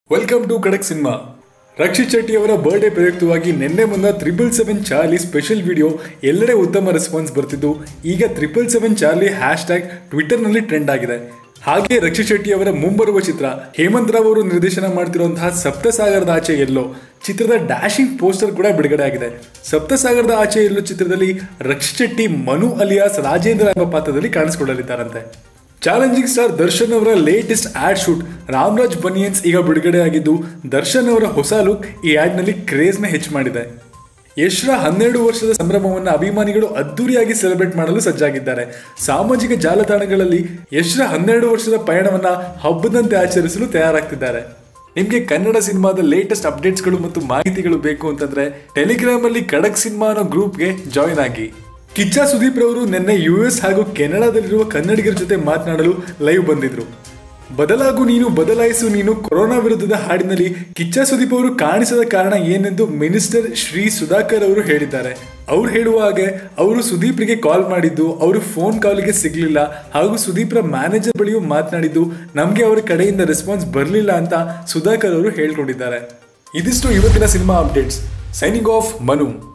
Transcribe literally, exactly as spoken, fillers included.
Welcome to Khadak cinema. Rakshit Shetty ಅವರ birthday ಪ್ರಯುಕ್ತವಾಗಿ ನಿನ್ನೆ ಮುನ್ನ triple seven Charlie special video ಎಲ್ಲೆಡೆ ಉತ್ತಮ ರೆಸ್ಪಾನ್ಸ್ ಬರ್ತಿದ್ದು ಈಗ triple seven Charlie hashtag ಟ್ವಿಟರ್ನಲ್ಲಿ ಟ್ರೆಂಡ್ ಆಗಿದೆ. ಹಾಗೆ ರಕ್ಷಿತ್ ಶೆಟ್ಟಿ ಅವರ ಮುಂಬರುವ ಚಿತ್ರ ಹೇಮಂತ್ ರಾವ್ ಅವರು ನಿರ್ದೇಶನ ಮಾಡ್ತಿರುವಂತಹ ಸಪ್ತಸಾಗರದ ಆಚೆ ಎಲ್ಲೋ ಚಿತ್ರದ ಡ್ಯಾಶಿಂಗ್ ಪೋಸ್ಟರ್ ಕೂಡ ಬಿಡುಗಡೆ ಆಗಿದೆ. ಸಪ್ತಸಾಗರದ ಆಚೆ ಎಲ್ಲೋ ಚಿತ್ರದಲ್ಲಿ ರಕ್ಷಿತ್ ಶೆಟ್ಟಿ ಮನು ಅಲಿಯಾಸ್ ರಾಜೇಂದ್ರ ಎಂಬ ಪಾತ್ರದಲ್ಲಿ ಕಾಣಿಸಿಕೊಳ್ಳಲಿದ್ದಾರಂತೆ. ಚಾಲೆಂಜಿಂಗ್ ಸ್ಟಾರ್ ದರ್ಶನ್ ಅವರ latest ad shoot Ramraj banians ಈಗ ಬಿಡುಗಡೆ ಆಗಿದ್ದು ದರ್ಶನ್ ಅವರ ಹೊಸ ಲುಕ್ ಈ ಆಡ್ ನಲ್ಲಿ ಕ್ರೇಜ್ ನ ಹೆಚ್ಚು ಮಾಡಿದೆ. ಯಶ್ರ ಹನ್ನೆರಡು ವರ್ಷದ ಸಂಭ್ರಮವನ್ನು ಅಭಿಮಾನಿಗಳು ಅದ್ದೂರಿಯಾಗಿ ಸೆಲೆಬ್ರೇಟ್ ಮಾಡಲು ಸಜ್ಜಾಗಿದ್ದಾರೆ. ಸಾಮಾಜಿಕ ಜಾಲತಾಣಗಳಲ್ಲಿ ಯಶ್ರ ಹನ್ನೆರಡು ವರ್ಷದ ಪಯಣವನ್ನ ಹಬ್ಬದಂತೆ ಆಚರಿಸಲು ತಯಾರಾಗ್ತಿದ್ದಾರೆ. ನಿಮಗೆ ಕನ್ನಡ ಸಿನಿಮಾದ ಲೇಟೆಸ್ಟ್ ಅಪ್ಡೇಟ್ಸ್ಗಳು ಮತ್ತು ಮಾಹಿತಿಗಳು ಬೇಕು ಅಂತಂದ್ರೆ ಟೆಲಿಗ್ರಾಮ್ ಅಲ್ಲಿ ಖಡಕ್ ಸಿನಿಮಾ ಅನ್ನೋ ಗ್ರೂಪ್ಗೆ ಜಾಯಿನ್ ಆಗಿ. ಕಿಚ್ಚ ಸುದೀಪ್ ರವರು ನಿನ್ನೆ ಯು ಎಸ್ ಹಾಗೂ ಕೆನಡಾದಲ್ಲಿರುವ ಕನ್ನಡಿಗರ ಜೊತೆ ಮಾತನಾಡಲು ಲೈವ್ ಬಂದಿದ್ರು. ಬದಲಾಗು ನೀನು ಬದಲಾಯಿಸು ನೀನು ಕೊರೋನಾ ವಿರುದ್ಧದ ಹಾಡಿನಲ್ಲಿ ಕಿಚ್ಚ ಸುದೀಪ್ ಅವರು ಕಾಣಿಸದ ಕಾರಣ ಏನೆಂದು ಮಿನಿಸ್ಟರ್ ಶ್ರೀ ಸುಧಾಕರ್ ಅವರು ಹೇಳಿದ್ದಾರೆ. ಅವ್ರು ಹೇಳುವ ಹಾಗೆ ಅವರು ಸುದೀಪ್ರಿಗೆ ಕಾಲ್ ಮಾಡಿದ್ದು ಅವರು ಫೋನ್ ಕಾಲಿಗೆ ಸಿಗ್ಲಿಲ್ಲ ಹಾಗೂ ಸುದೀಪ್ರ ಮ್ಯಾನೇಜರ್ ಬಳಿಯೂ ಮಾತನಾಡಿದ್ದು ನಮಗೆ ಅವರ ಕಡೆಯಿಂದ ರೆಸ್ಪಾನ್ಸ್ ಬರಲಿಲ್ಲ ಅಂತ ಸುಧಾಕರ್ ಅವರು ಹೇಳ್ಕೊಂಡಿದ್ದಾರೆ. ಇದಿಷ್ಟು ಇವತ್ತಿನ cinema updates. Signing off Manu.